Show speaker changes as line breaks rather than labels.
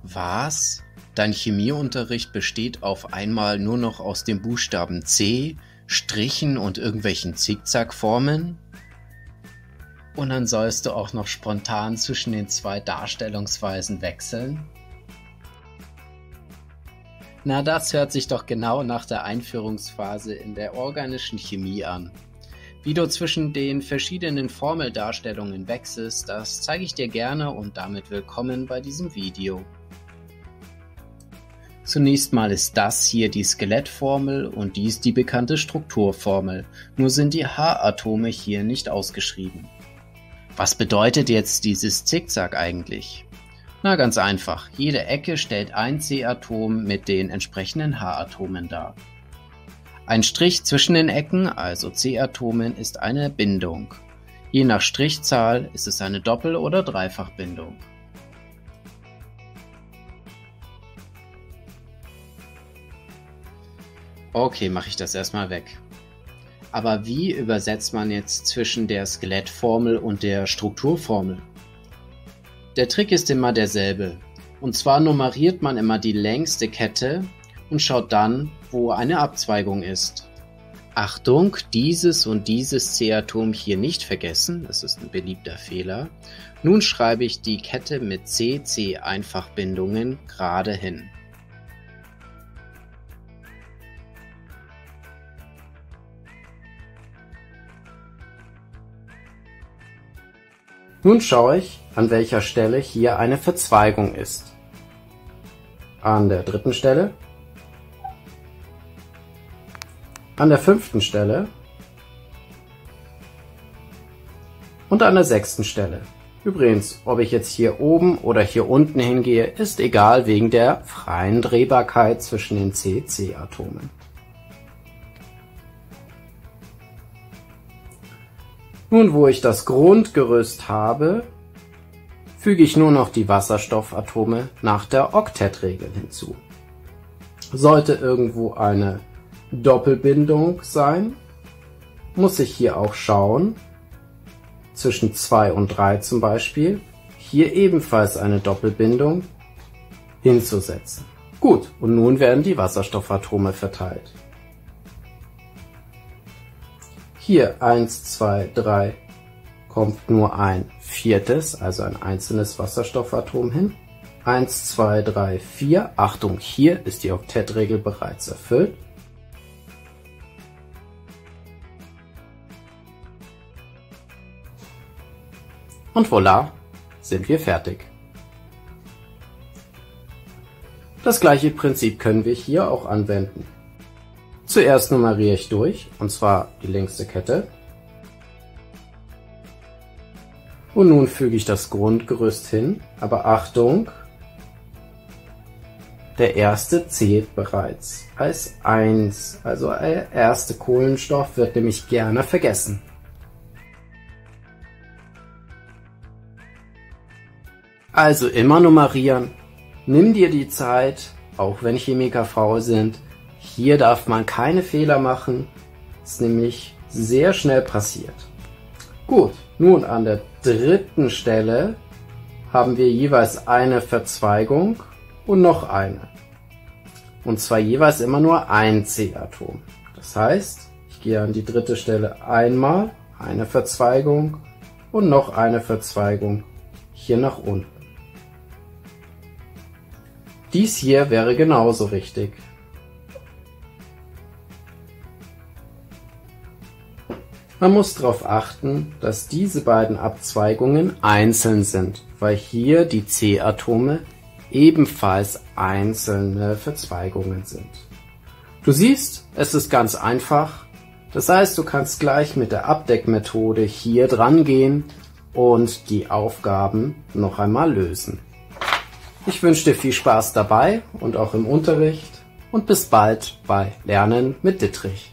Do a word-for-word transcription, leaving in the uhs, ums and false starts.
Was? Dein Chemieunterricht besteht auf einmal nur noch aus dem Buchstaben C, Strichen und irgendwelchen Zickzackformeln? Und dann sollst du auch noch spontan zwischen den zwei Darstellungsweisen wechseln? Na, das hört sich doch genau nach der Einführungsphase in der organischen Chemie an. Wie du zwischen den verschiedenen Formeldarstellungen wechselst, das zeige ich dir gerne und damit willkommen bei diesem Video. Zunächst mal ist das hier die Skelettformel und dies die bekannte Strukturformel, nur sind die H-Atome hier nicht ausgeschrieben. Was bedeutet jetzt dieses Zickzack eigentlich? Na, ganz einfach, jede Ecke stellt ein C-Atom mit den entsprechenden H-Atomen dar. Ein Strich zwischen den Ecken, also C-Atomen, ist eine Bindung. Je nach Strichzahl ist es eine Doppel- oder Dreifachbindung. Okay, mache ich das erstmal weg. Aber wie übersetzt man jetzt zwischen der Skelettformel und der Strukturformel? Der Trick ist immer derselbe. Und zwar nummeriert man immer die längste Kette und schaut dann, wo eine Abzweigung ist. Achtung, dieses und dieses C-Atom hier nicht vergessen, das ist ein beliebter Fehler. Nun schreibe ich die Kette mit C C-Einfachbindungen gerade hin. Nun schaue ich, an welcher Stelle hier eine Verzweigung ist. An der dritten Stelle, an der fünften Stelle und an der sechsten Stelle. Übrigens, ob ich jetzt hier oben oder hier unten hingehe, ist egal wegen der freien Drehbarkeit zwischen den C C-Atomen. Nun, wo ich das Grundgerüst habe, füge ich nur noch die Wasserstoffatome nach der Oktettregel hinzu. Sollte irgendwo eine Doppelbindung sein, muss ich hier auch schauen, zwischen zwei und drei zum Beispiel, hier ebenfalls eine Doppelbindung hinzusetzen. Gut, und nun werden die Wasserstoffatome verteilt. Hier eins, zwei, drei kommt nur ein viertes, also ein einzelnes Wasserstoffatom hin. eins, zwei, drei, vier. Achtung, hier ist die Oktettregel bereits erfüllt. Und voilà, sind wir fertig. Das gleiche Prinzip können wir hier auch anwenden. Zuerst nummeriere ich durch, und zwar die längste Kette. Und nun füge ich das Grundgerüst hin, aber Achtung, der erste zählt bereits als eins, also der erste Kohlenstoff wird nämlich gerne vergessen. Also immer nummerieren, nimm dir die Zeit, auch wenn Chemiker faul sind. Hier darf man keine Fehler machen, ist nämlich sehr schnell passiert. Gut, nun an der dritten Stelle haben wir jeweils eine Verzweigung und noch eine. Und zwar jeweils immer nur ein C-Atom. Das heißt, ich gehe an die dritte Stelle einmal, eine Verzweigung und noch eine Verzweigung hier nach unten. Dies hier wäre genauso richtig. Man muss darauf achten, dass diese beiden Abzweigungen einzeln sind, weil hier die C-Atome ebenfalls einzelne Verzweigungen sind. Du siehst, es ist ganz einfach. Das heißt, du kannst gleich mit der Abdeckmethode hier dran gehen und die Aufgaben noch einmal lösen. Ich wünsche dir viel Spaß dabei und auch im Unterricht und bis bald bei Lernen mit Dittrich.